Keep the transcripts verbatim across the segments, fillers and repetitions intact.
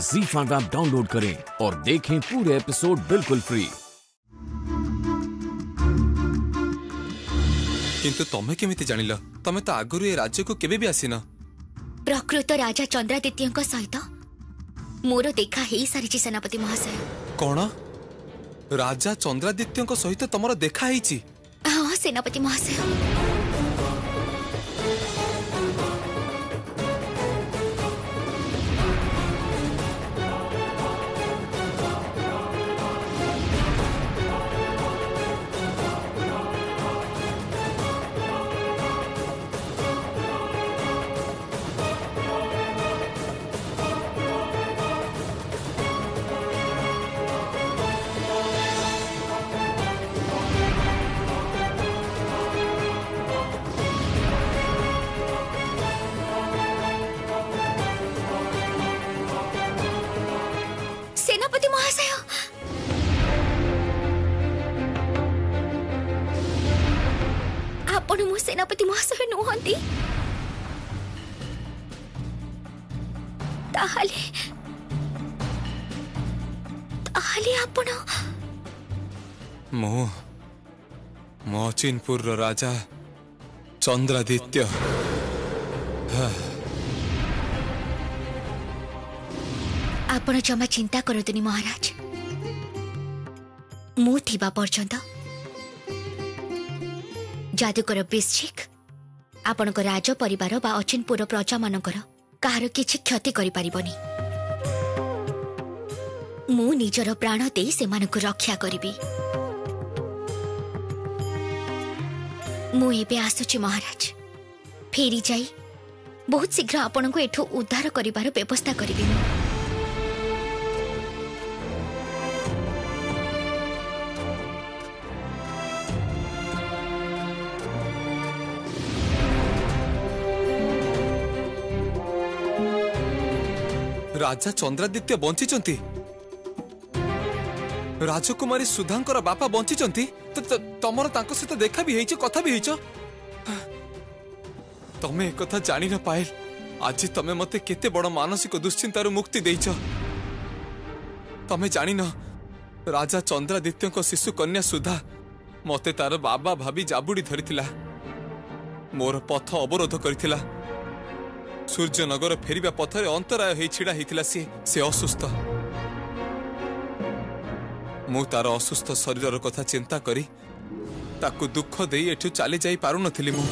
ज़ी five app download करें और देखें पूरे एपिसोड बिल्कुल फ्री। किंतु तमे केमिति जानिल? तमे तो आगुरु ए राज्य को केबे भी आसीना। प्रकृत राजा चंद्रादित्य सहित मोर देखा हेई सारी सेनापति महाशय। कौन? राजा चंद्रादित्य सहित तमर देखा हेई? हाँ सेनापति महाशय। सेनापति महाशय, आपण मो सेनापति महाशय नुहंती? ताहले ताहले आपण मो मो चिनपुर राजा चंद्रादित्य। आपण जमा चिंता करतुनी महाराज। मु थिबा पर्यंत जादूकर बिस्चिक आपण को राज परिवार बा अचिनपुर प्रजा मानकर कहार किछि क्षति करि परिबनी। मु निजर प्राण दे सेमानकु रक्षा करिबी। मु एबे आसुची महाराज। फेरी जाई बहुत शीघ्र आपण को एठो उद्धार करिबार व्यवस्था करिबी। राजा चंद्रादित्य बंचिचंती? राजकुमारी सुधांकर बापा बंचिचंती? तमर तांको सहित देखा भी हेइछ, कथा भी हेइछ? तमे एक कथा जानि न पाइल। आज तमे मते केते बड़ मानसिक दुश्चिंतारु मुक्ति देइछ। तमे जानि न राजा चंद्रादित्य को शिशु कन्या सुधा मते तार बाबा भाभी जाबुड़ी धरिथिला। मोर पथ अवरोध करिथिला। सूर्यनगर फेरिबा पथरे अंतराय होई छिड़ा हिथिला। सी से असुस्थ। मु तार असुस्थ शरीर कथा चिंता करी ताकु दुख देई एठु चली जाई पारु नथिली मु।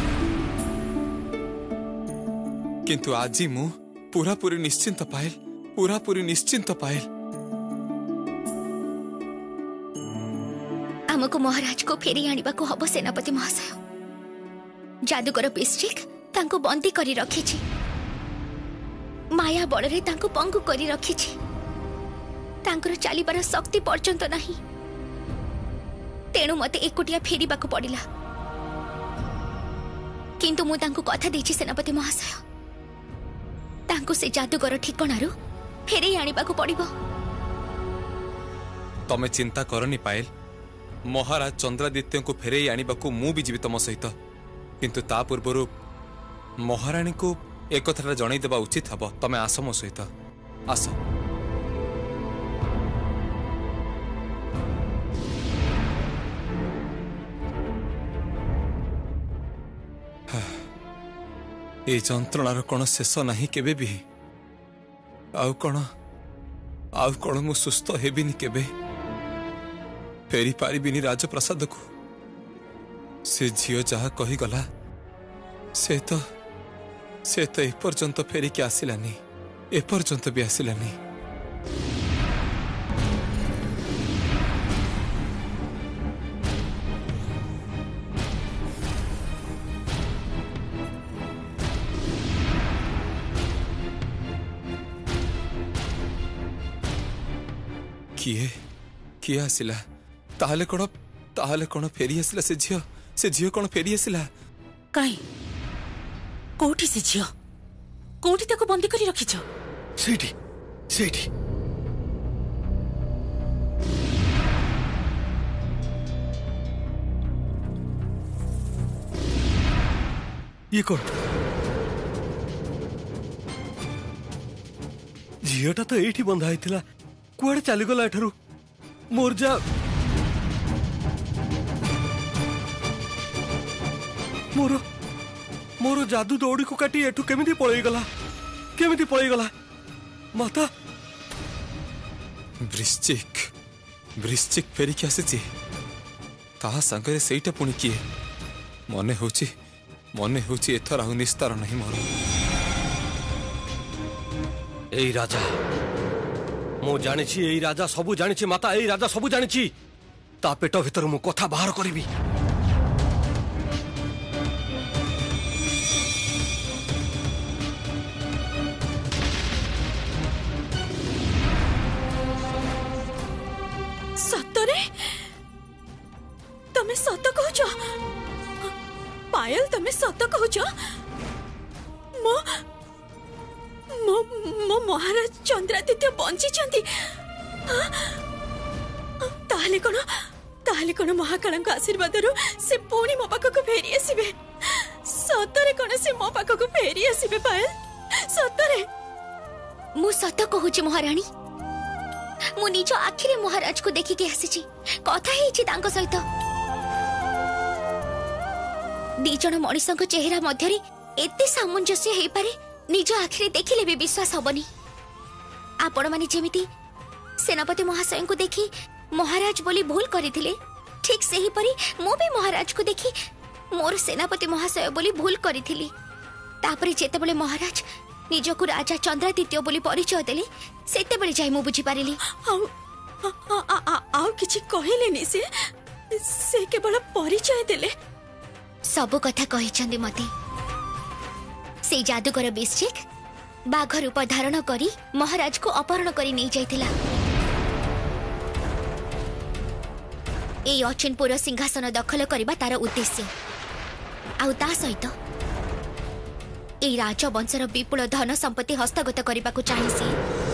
किंतु आजी मु पूरा पूरी निश्चिंत पाइल। पूरा पूरी निश्चिंत पाइल। हमको महाराज को फेरी आनिबा को हबो सेनापति महाशय। जादूगर बिस्चिक तांको बंदी करी रखिछि। माया बड़रे तांको पंगु करी रखिछि। तांकर चलीबार शक्ति पर्यंत नहीं। तेणु मते एकुटिया फेरिबा को पड़िला। किंतु मु तांको कथा देछि सेनापति महाशय। तांको से जादूगर ठिकाणारु फेरी आनिबा को पड़िबो। तमे चिंता करनी पाइल। महाराज चंद्रादित्य को फेरे आनिबा को मु भी जीवित तम सहित। किंतु ता पूर्वरु महाराणी को एक कथा जणाई देबा उचित हबो। तमे आस मो सहित आस। ए जंत्रणार कौन शेष नहीं केबे भी। आउ कौन आउ कौन मु सुस्थ हेबिनी केबे। फेरी पारिबिनी राजप्रसाद को। से झियो जहा कही गला से तो से तो एपर्यंत फेरिकी आसिलानी। एपर्यंत भी आसिलानी। किए किए आसिला? ताहले कौन ताहले कौन फेरी आसिला? से झियो से झियो कौन फेरी आसिला? काई कोठी से झियो? कोठी ताको बंदी करी रखिछ? सेठी सेठी। ये कौन? झीटा तो ये बंधा होता कुआड़े चलीगला एठारू मोर जा मोर मोर जादू दौड़ी को काटी एठू केमिति पळेगला केमिति पळेगला माता वृश्चिक वृश्चिक फेरिकी आसी ता संगे सेटा पुणी किए मने होची मने होची एथर आउ निस्तार नहीं मोर एई राजा मु जानी एई राजा सबू जानी माता एई राजा सबू जानी ता पेट भीतर मु कथा बाहर करी सतरे तमे सत कहछ पायल तमे सत कहछ मो मो मो महाराज चंद्रादित्य बंची छंती ताहले कोन ताहले कोन महाकालंक आशीर्वाद रु से पुणी मो पाखक फेरी आसीबे सतरे कोन से मो पाखक फेरी आसीबे पायल सतरे मु सत कहूची महारानी मु निज आखिरे महाराज को देखी के आसी कथा हेछि तांको सहित दी जण मनीषक चेहरा मध्यरे एते सामंजस्य हेई पारे निज आखिरे देखिले भी विश्वास हबनी आपण माने जेमिति सेनापति महाशय को देखी महाराज बोली भूल करिथिले ठीक सेही परी मो भी महाराज को देखी मोर सेनापति महाशय बोली भूल करिथिली तापरे जेतेबेले महाराज निजको राजा चंद्रादित्य बोली परिचय देले सेतेबेले जाई मु बुझी पारिली आउ आउ किछि कहिलेनी से से केवल परिचय देले सब कथा कहिचंदी मते से जादूगर वृश्चिक बाघ रूप धारण करी महाराज को अपहरण करी नहीं जाइथिला ए अचिनपुर सिंहासन दखल करबा तार उद्देश्य आउ ता सहित ए राजवंशर विपुल धन संपत्ति हस्तगत करने को चाहिए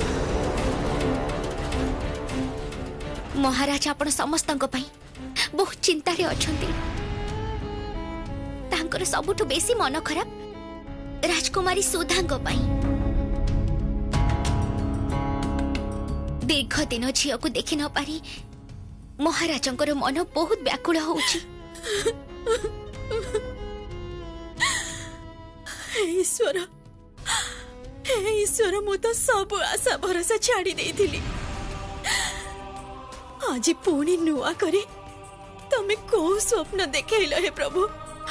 महाराज आपण समस्त बहुत चिंता अछंती तांकर सबुठु बेसी मन खराब राजकुमारी सुधांग दीर्घ दिन झील को देखि न पारी महाराजंकर मन बहुत व्याकुल होउछि ईश्वर हे ईश्वर मु तो सब आशा भरोसा छाड़ी देइथिली आज पुणी नुआ करे तमे को स्वप्न देखैल हे प्रभु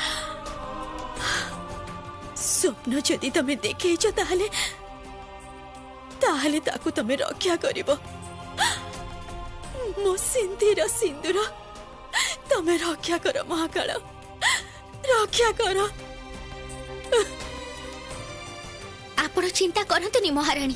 स्वप्न जदि तमे देखैछ ताहले ताहले ताकू तमे रक्षा करिवो मो सिंधीर सिंदूर तमे रक्षा कर महाकाल रक्षा कर आपण चिंता करंतुनी महारानी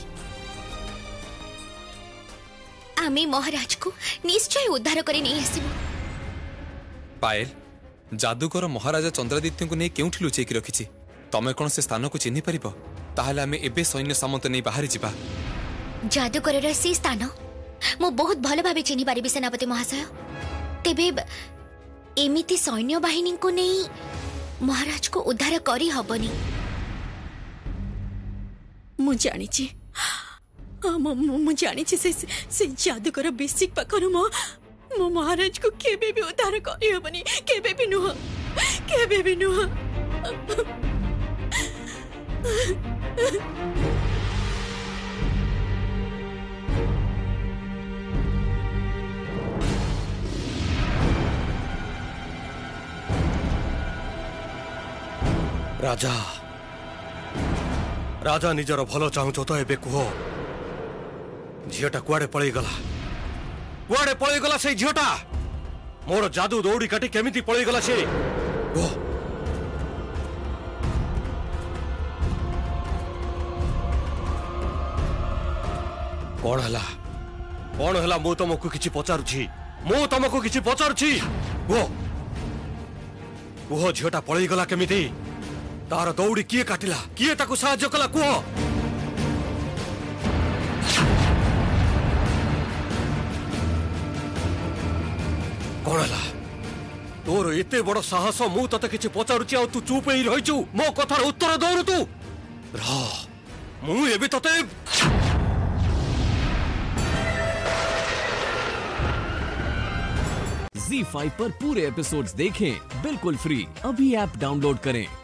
आमे महाराज को निश्चय उद्धार करे नहीं आसीबो पायल जादूगर महाराजा चंद्रादित्य को नहीं केउठी लुचेक रखिछि तमे कोन से स्थान को चिन्हि परिबो ताहले आमे एबे सैन्य सामंत नहीं बाहर जिबा जादूगर से स्थान मो बहुत भल भाबे चिन्हि पारिबि सेनापति महाशय तेबे एमिति सैन्य बाहिनी को नहीं महाराज को उद्धार करी हबनी मु जानी छी मु जानी छी से से जादूगर वृश्चिक पाखरु मो मो महाराज को केबे भी उद्धार करी हबनी केबे भी नुह केबे भी नुह राजा राजा निजर भल चाहूच तो एबे कुह झीटा कुआडे पळई गला कुआडे पळई गला से झीटा मोर जादू दौड़ी काटी केमिति पळई गला से ओ कौन हला कौन हला मु तुमको किछि पचारुछि मु तुमको किछि पचारुछि ओ कुह झीटा पळई गला केमिति तार दौड़ी किए काटिला किए ताकू साहाय्य कला कुह कौन हला तोर एते बड़ साहस मु तते किछि पचारुछि आ तू चुप ही रहिछु मो कथार उत्तर दौरु तू रह मु एबे तते ज़ी फाइव पर पूरे एपिसोड्स देखें बिल्कुल फ्री। अभी ऐप डाउनलोड करें।